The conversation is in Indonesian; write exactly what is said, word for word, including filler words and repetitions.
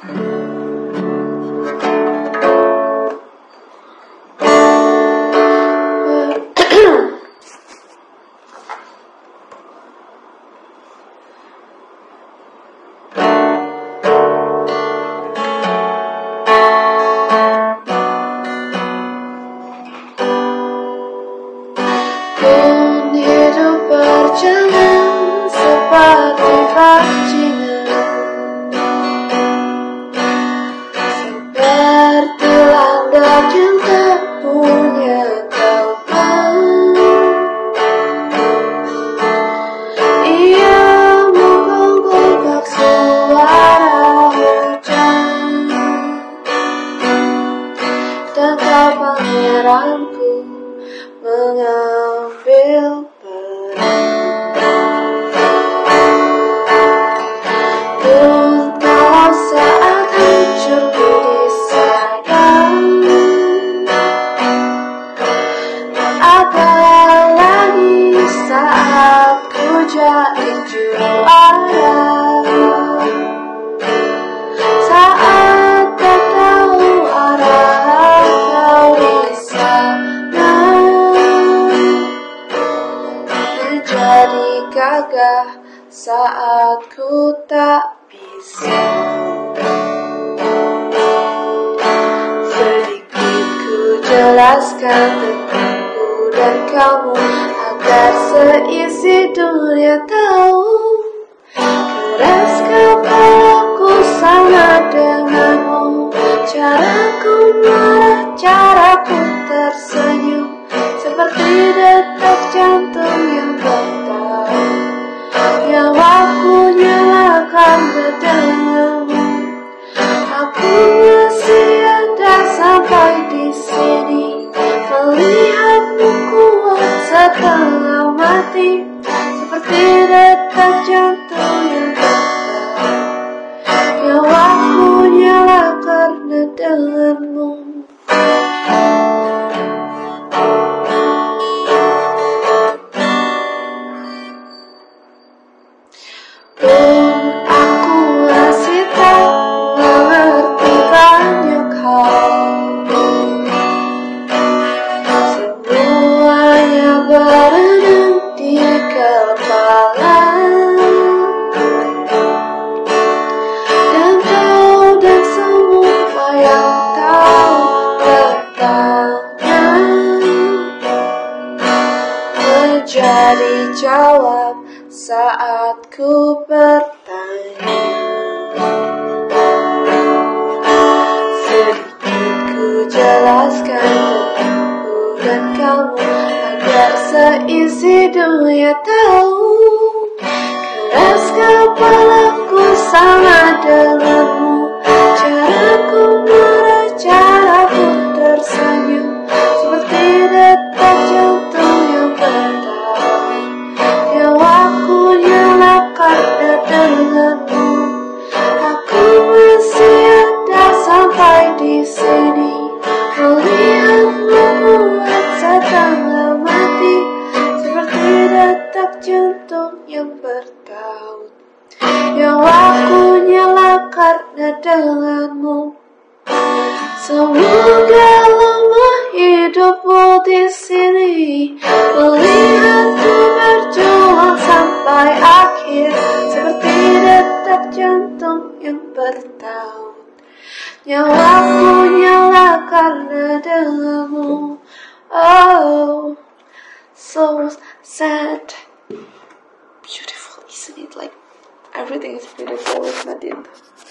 Pun hidup berjalan seperti bajingan, seperti landak yang tak punya kawan. Ia menggonggong suara hujan, dan kau pangeranku mengambil peran. Pun kalau saat hancurku disayang, apalagi saat ku jadi juara. Saat tak tahu arah kau di sana, menjadi gagah saat ku tak bisa. Sedikit ku jelaskan tentangku dan kamu, agar seisi dunia tahu. Keras kepalaku sama denganmu, caraku marah, caraku tersenyum, seperti detak jantung yang bertahan. Nyawaku nyalakan denganmu, aku masih ada sampai di sini. Melihatmu kuat setengah mati, seperti detak jantung yang bertahan. Nyawaku nyala karena denganmu. Pun aku masih tak mengerti banyak hal, semuanya berenang di kepala. Dan kau dan semua yang tahu tentangnya menjadi jawab saat ku bertanya. Sedikit ku jelaskan tentangku dan kamu, agar seisi dunia tahu. Keras kepalaku sama denganmu, caraku marah, caraku tersenyum, seperti detak jantung yang bertahan. Nyawaku nyala karena denganmu, aku masih ada sampai di sini. Melihatmu kuat setengah mati, seperti detak jantung yang bertaut. Nyawaku nyala karena denganmu. Semoga lemah hidupmu di sini, melihatmu berjuang sampai akhir, seperti detak jantung yang bertaut. Nyawaku nyala karena denganmu. Oh, so sad. Beautiful, isn't it? Like, everything is beautiful with Nadine.